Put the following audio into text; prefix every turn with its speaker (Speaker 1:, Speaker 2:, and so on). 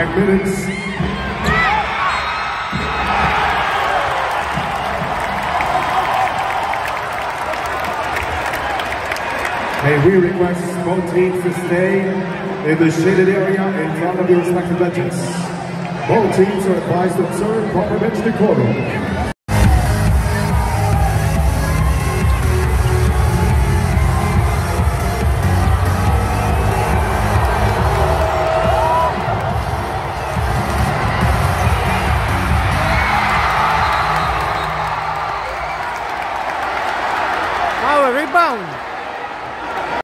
Speaker 1: 5 minutes. May we request both teams to stay in the shaded area in front of your respective benches. Both teams are advised to observe proper bench decorum.